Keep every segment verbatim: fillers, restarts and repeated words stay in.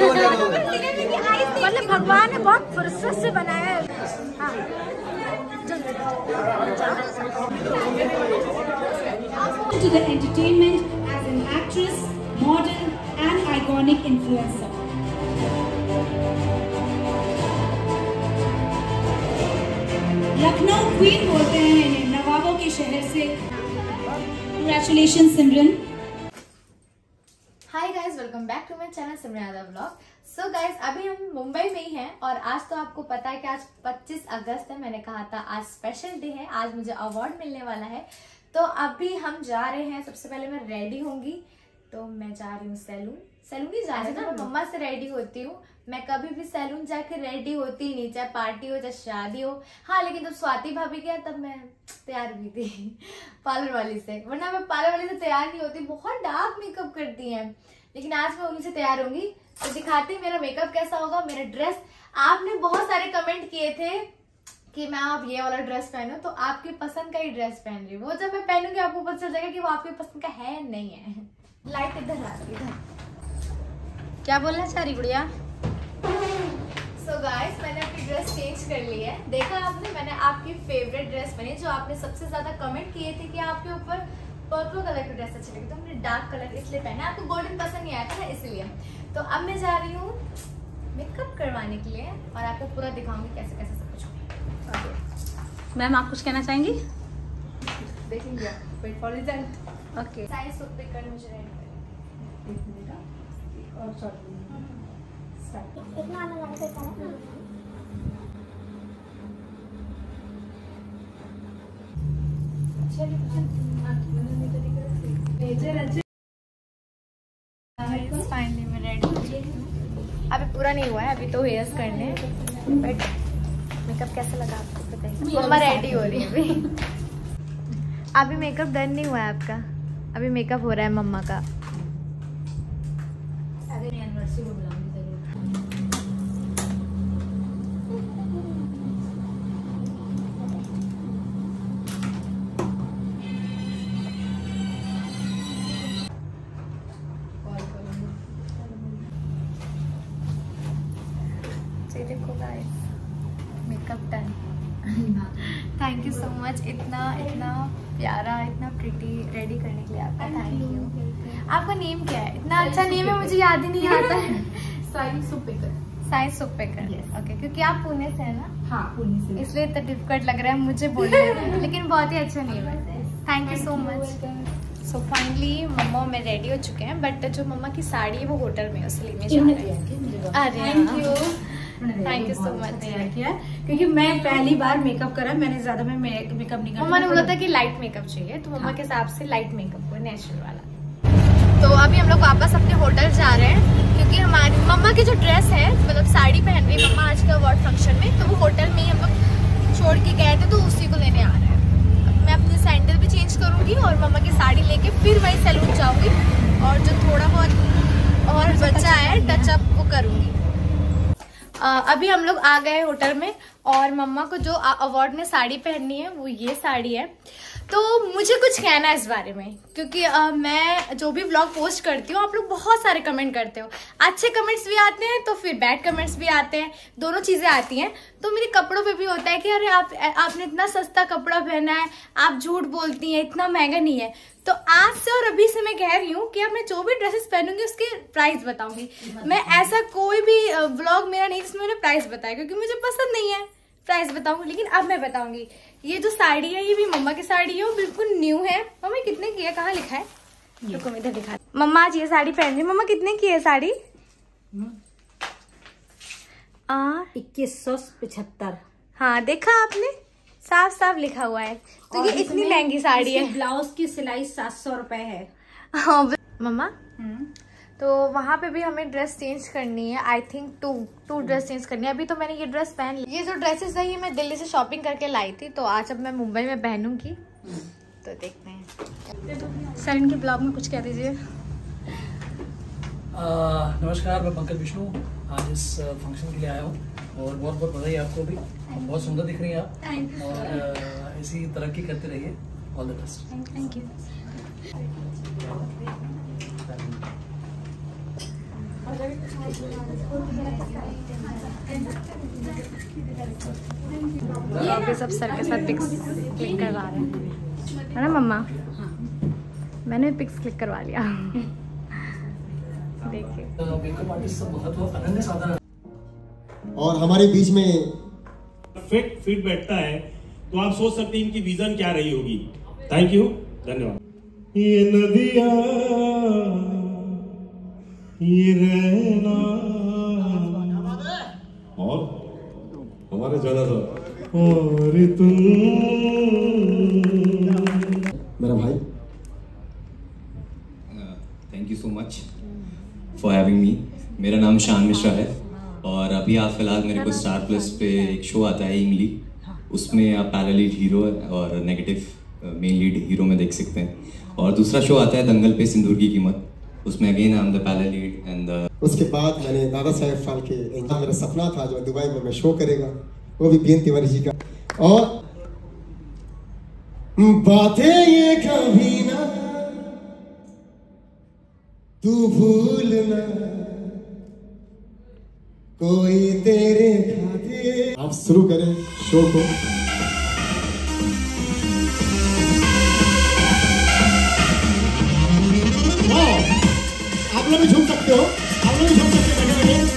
मतलब भगवान ने बहुत फुर्सत से बनाया है। हाँ to the entertainment as an actress, model and iconic influencer. Lucknow queen बोलते हैं इन्हें, नवाबों के शहर से। Congratulations Simran. Hi guys, welcome back to my channel Simran Yadav vlog. So guys, अभी हम मुंबई में ही हैं और आज तो आपको पता है कि आज पच्चीस अगस्त है। मैंने कहा था आज स्पेशल डे है, आज मुझे अवार्ड मिलने वाला है। तो अभी हम जा रहे हैं, सबसे पहले मैं रेडी होंगी, तो मैं जा रही हूँ सैलून। सैलून ही जा रही हूँ ना, मम्मा से रेडी होती हूँ। मैं कभी भी सैलून जाके रेडी होती ही नहीं, चाहे पार्टी हो चाहे शादी हो। हाँ, लेकिन जब स्वाति भाभी गया तब मैं तैयार भी थी पार्लर वाली से, वरना मैं पार्लर वाली से तैयार नहीं होती, बहुत डार्क मेकअप करती हैं। लेकिन आज मैं उन्हीं से तैयार होंगी, तो दिखाती मेरा मेकअप कैसा होगा, मेरा ड्रेस। आपने बहुत सारे कमेंट किए थे कि मैं आप ये वाला ड्रेस पहनो, तो आपकी पसंद का ही ड्रेस पहन रही हूँ। वो जब मैं पहनूंगी आपको पता चल जाएगा कि वो आपकी पसंद का है नहीं है। लाइट इधर आ रही, इधर क्या बोलना चाह रही गुड़िया? सो गाइस, मैंने अपनी ड्रेस चेंज कर ली है। देखा आपने, मैंने आपकी फेवरेट ड्रेस पहनी, जो आपने सबसे ज्यादा कमेंट किए थे कि आपके ऊपर पर्पल कलर की ड्रेस अच्छी लगी, तो हमने डार्क कलर इसलिए पहना। आपको गोल्डन पसंद नहीं आया था ना, इसलिए। तो अब मैं जा रही हूँ मेकअप करवाने के लिए और आपको पूरा दिखाऊंगी कैसे कैसे सब कुछ। मैम, आप कुछ कहना चाहेंगी? देखेंगे, wait for result. Okay, size suit पे कर मुझे रेडी करें और शॉर्ट स्टार्ट इतना आना जाने से करना। चलिए फाइनली मैं रेडी हूँ। अभी पूरा नहीं हुआ है, अभी तो हेयर्स करने हैं, बट मेकअप कैसा लगा आपको बताइए। मम्मा रेडी हो रही है अभी। अभी मेकअप डन नहीं हुआ है आपका, अभी मेकअप हो रहा है मम्मा का। देखो guys, makeup done. Thank you so much, इतना इतना प्यारा, इतना प्रिटी रेडी करने के लिए आपका थैंक यू। आपका नेम क्या है? इतना अच्छा नेम है, मुझे याद ही नहीं आता है। साई सुपेकर। साई सुपेकर, ओके। क्योंकि आप पुणे से है ना? हाँ, पुणे से, इसलिए इतना डिफिकल्ट लग रहा है मुझे बोलने में, लेकिन बहुत ही अच्छा नेम है। Thank you so much. So finally mamma में रेडी हो चुके हैं, बट जो मम्मा की साड़ी है वो होटल में, इसलिए मैं जा रही हूँ। अरे thank you, thank you so much किया, क्योंकि मैं पहली बार मेकअप करा, मैंने ज्यादा में मेकअप नहीं करा। मम्मा ने बोला था कि लाइट मेकअप चाहिए, तो मम्मा के हिसाब से लाइट मेकअप को, नेचुरल वाला। तो अभी हम लोग वापस अपने होटल जा रहे हैं, क्योंकि हमारी मम्मा की जो ड्रेस है, मतलब साड़ी पहन रही मम्मा आज के अवार्ड फंक्शन में, तो वो होटल में ही हम लोग छोड़ के गए थे, तो उसी को लेने आ रहे हैं। मैं अपनी सैंडल भी चेंज करूंगी और मम्मा की साड़ी लेके फिर वही सैलून जाऊंगी, और जो थोड़ा बहुत और बचा है टचअप वो करूंगी। Uh, अभी हम लोग आ गए होटल में, और मम्मा को जो अवार्ड में साड़ी पहननी है वो ये साड़ी है। तो मुझे कुछ कहना है इस बारे में, क्योंकि uh, मैं जो भी व्लॉग पोस्ट करती हूँ, आप लोग बहुत सारे कमेंट करते हो। अच्छे कमेंट्स भी आते हैं तो फिर बैड कमेंट्स भी आते हैं, दोनों चीजें आती हैं। तो मेरे कपड़ों पे भी होता है कि अरे आप आपने इतना सस्ता कपड़ा पहना है, आप झूठ बोलती हैं, इतना महंगा नहीं है। तो आज से और अभी से मैं कह रही हूँ कि अब मैं जो भी ड्रेसेस पहनूंगी उसके प्राइस बताऊंगी। मैं ऐसा कोई भी व्लॉग मेरा नहीं जिसमें मैंने प्राइस बताया, क्योंकि मुझे पसंद नहीं है प्राइस बताऊंगी। लेकिन अब मैं बताऊंगी। ये जो साड़ी है ये भी मम्मा की साड़ी है, वो बिल्कुल न्यू है। मम्मा कितने की है, कहाँ लिखा है? रुको मैं इधर दिखा। मम्मा आज ये साड़ी पहन रही। मम्मा कितने की है साड़ी? इक्कीस सौ पचहत्तर। हाँ, देखा आपने, साफ साफ लिखा हुआ है। तो ये इतनी महंगी साड़ी है। ब्लाउज की सिलाई सात सौ रुपए है। हाँ मम्मा, तो वहाँ पे भी हमें ड्रेस चेंज करनी है। I think to to dress change करनी है। अभी तो मैंने ये ड्रेस पहन ली। ये जो ड्रेसेस है ये मैं दिल्ली से शॉपिंग करके लाई थी, तो आज अब मैं मुंबई में पहनूंगी, तो देखते हैं। सर, इनके ब्लॉग में कुछ कह दीजिए। नमस्कार, मैं पंकज विष्णु आज इस फंक्शन के लिए आया हूँ, और बहुत बहुत बधाई आपको भी। बहुत सुंदर दिख रही हैं आप, और ऐसी तरक्की करते रहिए। All the best. Thank you. अभी सब सर के साथ पिक्स क्लिक करवा रहे हैं, है ना मम्मा? मैंने पिक्स क्लिक करवा लिया। देखिए और हमारे बीच में फिट फिट बैठता है तो आप सोच सकते हैं इनकी विजन क्या रही होगी। थैंक यू, धन्यवाद। ये नदिया ये रहना और हमारे ज्यादा था और तुम मेरा भाई, thank you so much for having me. मेरा नाम शान मिश्रा है और अभी आप फिलहाल मेरे को स्टार प्लस पे एक शो आता है इंगली, उसमें आप पैरा लीड हीरो और नेगेटिव मेन लीड हीरो में देख सकते हैं। और दूसरा शो आता है दंगल पे सिंदूर की कीमत, उसमें again I am the para lead and उसके बाद मैंने दादा साहेब फाल्के, मेरा सपना था जो दुबई में मैं शो करेगा, वो भी पी एन तिवारी जी का। और बातें ये कभी ना तू भूलना, कोई तेरे खाते। आप शुरू करें शो को। आप लोग भी झूम सकते हो, आप लोग भी झूम सकते हो बैठे बैठे।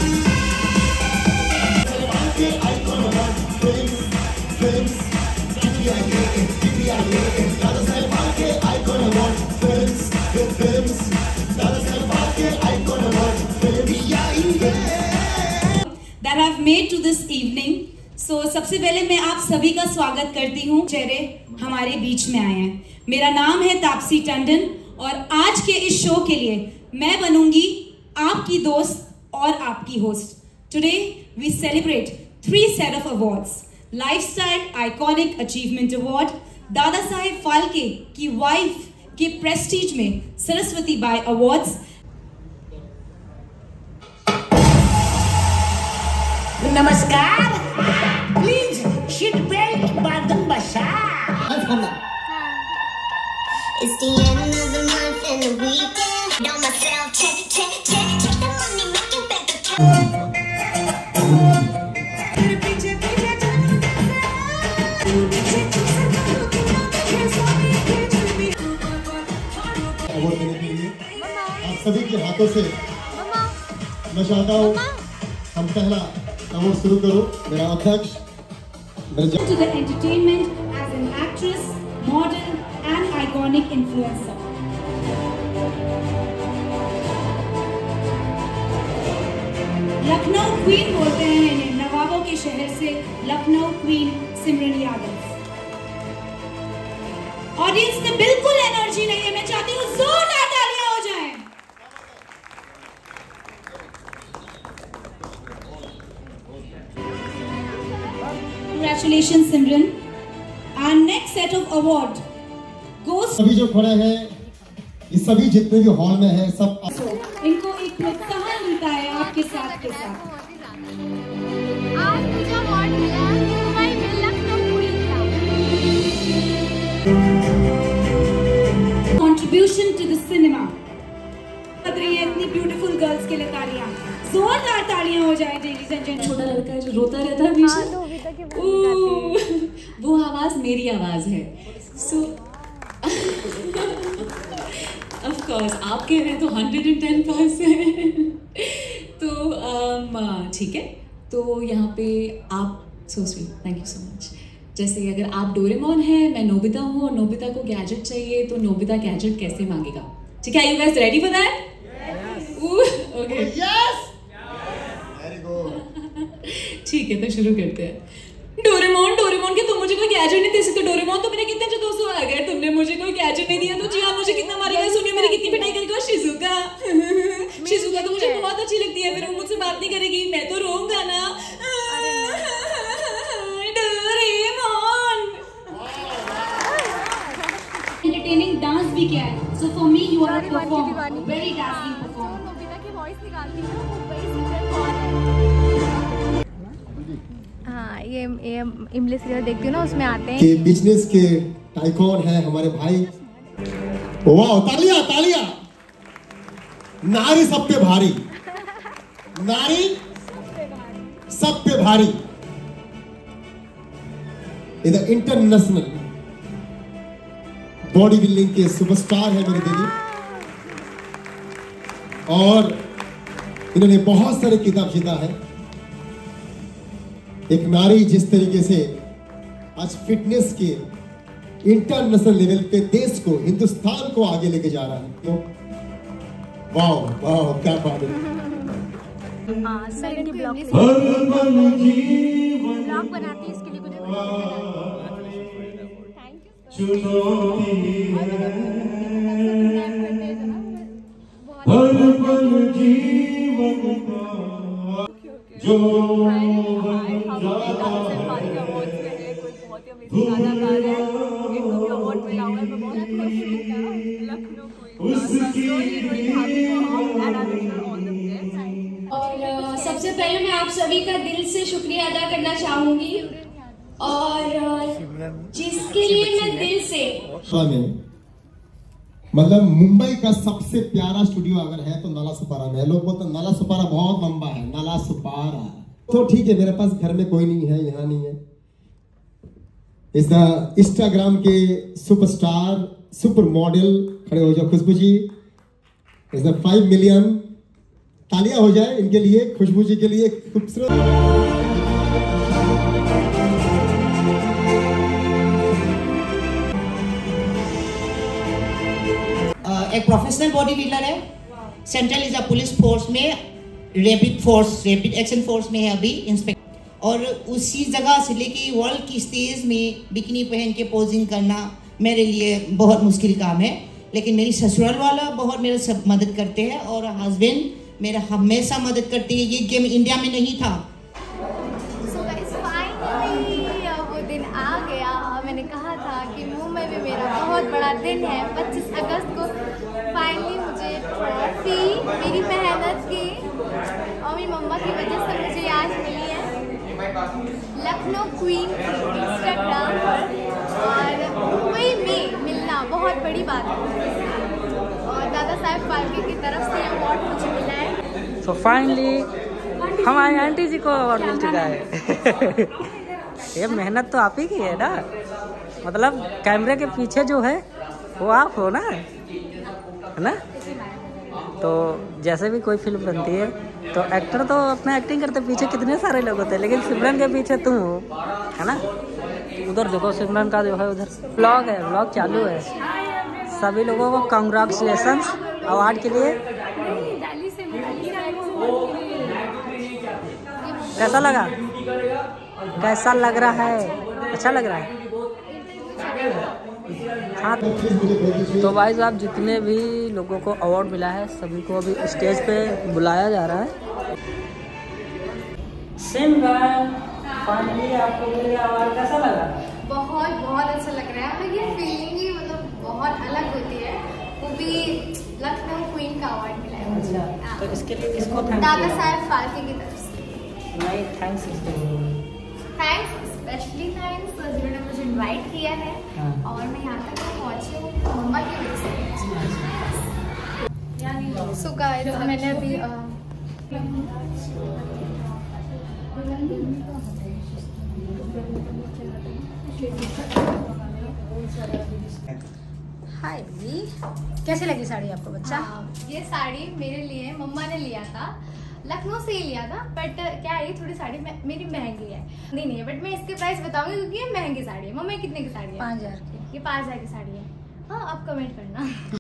That I've made to this evening. So सबसे पहले मैं आप सभी का स्वागत करती हूँ। चेहरे हमारे बीच में आए हैं। मेरा नाम है तापसी टंडन और आज के इस शो के लिए मैं बनूंगी आपकी दोस्त और आपकी host. Today we celebrate three set of awards. Lifestyle Iconic Achievement Award, Dada Saheb Phalke की वाइफ के प्रेस्टीज में सरस्वती बाई अवार्ड्स। नमस्कार, प्लीज सीट बेल्ट बांधो बसा। It's the end of the month and the weekend. Know myself, check, check, check, check the money, making better cash. Award देने के लिए आप सभी के हाथों से मैं चाहता हूँ हम पहला अवार्ड शुरू करो। मेरा अध्यक्ष To the entertainment as an actress, model and iconic influencer. Lucknow queen बोलते हैं इन्हें, नवाबों के शहर से लखनऊ क्वीन सिमरन यादव। ऑडियंस में बिल्कुल एनर्जी नहीं है, मैं चाहती हूँ जोरदार तालियां हो जाएं। Congratulations Simran. Our next set of award goes सभी जो खड़े हैं, ये सभी जितने भी हॉल में हैं सब इनको एक प्रोत्साहन मिलता है आपके साथ के साथ। आज मुझे अवार्ड मिला दुबई में लखनऊ क्वीन का। Contribution to the cinema. बज रही है इतनी ब्यूटीफुल गर्ल्स के लिए तालियां, जोरदार तालियां हो जाए लेडीज एंड जेंटलमैन। छोटा लड़का है जो रोता रहता है हमेशा, वो आवाज मेरी आवाज है। सो ऑफ कोर्स आप कह रहे हैं तो हंड्रेड एंड टेन परसेंट तो ठीक है। तो यहाँ पे आप so sweet, thank you so much. जैसे अगर आप डोरेमोन हैं, मैं नोबिता हूँ और नोबिता को गैजेट चाहिए, तो नोबिता गैजेट कैसे मांगेगा? ठीक है, you guys ready for that? Okay, yes, very good. ठीक है, तो शुरू करते हैं। डोरेमोन डोरेमोन के तुम मुझे कोई गैजेट नहीं दे सकते। डोरेमोन तो मेरे कितने अच्छे दोस्त आ गए, तुमने मुझे कोई गैजेट नहीं दिया तो जी आप मुझे कितना मारेगा। सुनिए मेरी कितनी पिटाई करेगा। शिजुका शिजुका तो मुझे बहुत अच्छी लगती है, फिर वो मुझसे बात नहीं करेगी, मैं तो रोऊंगा ना। डोरेमोन एंटरटेनिंग डांस भी क्या है। So for me you are a performer, very dancing performer. Nobita की वॉइस निकालती है ना, वो वही सिंगर कौन है? हाँ, ये ये इमली सीरियल देखती हूँ ना, उसमें आते हैं कि बिजनेस के टाइकॉन है हमारे भाई। वाह, तालियां तालियां। नारी सब पे भारी, नारी सब पे भारी इधर इंटरनेशनल बॉडी बिल्डिंग के सुपरस्टार है मेरी दीदी, और इन्होंने बहुत सारे किताब जीता है। एक नारी जिस तरीके से आज फिटनेस के इंटरनेशनल लेवल पे देश को, हिंदुस्तान को आगे लेके जा रहा है, तो वाओ वाओ क्या बात है। हाँ, सर की ब्लॉग ब्लॉग बनाती है, इसके लिए कुछ जो और सबसे पहले मैं आप सभी का दिल से शुक्रिया अदा करना चाहूंगी, और जिसके लिए मैं दिल से मतलब मुंबई का सबसे प्यारा स्टूडियो अगर है तो नाला सुपारा में है। लोग बोलते नाला सुपारा बहुत लंबा है, नाला सुपारा तो ठीक है, मेरे पास घर में कोई नहीं है, यहाँ नहीं है। इस इंस्टाग्राम के सुपरस्टार सुपर मॉडल खड़े हो जाओ, खुशबू जी इस फाइव मिलियन तालियां हो जाए इनके लिए, खुशबू जी के लिए खूबसूरत। एक प्रोफेशनल बॉडी बिल्डर है, central is a police force में, rapid force rapid action force में है अभी इंस्पेक्टर, और उसी जगह से लेके वर्ल्ड की स्टेज में बिकिनी पहन के पोजिंग करना मेरे लिए बहुत मुश्किल काम है। लेकिन मेरी ससुराल वाला बहुत मेरे सब मदद करते हैं, और हस्बैंड मेरा हमेशा मदद करते हैं। ये गेम इंडिया में नहीं था। So guys, finally वो दिन आ गया। मैंने कहा था कि मुंबई में मेरा बहुत बड़ा दिन है, पच्चीस अगस्त को फाइनली मुझे ट्रॉफी मेरी मेहनत की और मेरी मम्मा की वजह से मुझे आज मिली है, लखनऊ क्वीन इंस्टाग्राम पर, और मुंबई में मिलना बहुत बड़ी बात है, और दादा साहब फाल्के की तरफ से अवार्ड मुझे मिला है। तो फाइनली हमारी आंटी जी को अवार्ड मिल चुका है। ये मेहनत तो आप ही की है ना, मतलब कैमरे के पीछे जो है वो आप हो ना, है ना। तो जैसे भी कोई फिल्म बनती है तो एक्टर तो अपना एक्टिंग करते पीछे कितने सारे लोग होते हैं, लेकिन सिमरन के पीछे तुम हो, है ना। उधर देखो सिमरन का जो है उधर व्लॉग है, व्लॉग चालू है। सभी लोगों को कांग्रेचुलेशंस अवार्ड के लिए। कैसा लगा, कैसा लग रहा है? अच्छा लग रहा है। हाँ, तो भाई साहब जितने भी लोगों को अवार्ड मिला है सभी को अभी स्टेज पे बुलाया जा रहा है। सिमरन फाइनली आपको मिल गया अवार्ड, कैसा लगा? बहुत बहुत अच्छा लग रहा है। ये फीलिंग ही मतलब बहुत अलग होती है, वो भी लखनऊ क्वीन का अवार्ड मिला है मुझे। तो इसके लिए किसको थैंक्स? दादा साहब फाल्के की तरफ से। नहीं, थैंक्स थैंक्स, स्पेशली थैंक्स जिन्होंने मुझे इनवाइट किया है, और मैं यहाँ तक पहुँची हूँ मम्मा की वजह से। सो गाइस, मैंने अभी हाय दीदी, कैसी लगी साड़ी आपको बच्चा? हाँ, ये साड़ी मेरे लिए मम्मा ने लिया था, लखनऊ से ही लिया था, बट क्या है थोड़ी साड़ी मेरी महंगी है, नहीं नहीं है, बट मैं इसके प्राइस बताऊंगी क्योंकि ये महंगी साड़ी है। मम्मा कितने की साड़ी है? पाँच हजार की। ये पाँच हजार की साड़ी है। हाँ, आप कमेंट करना।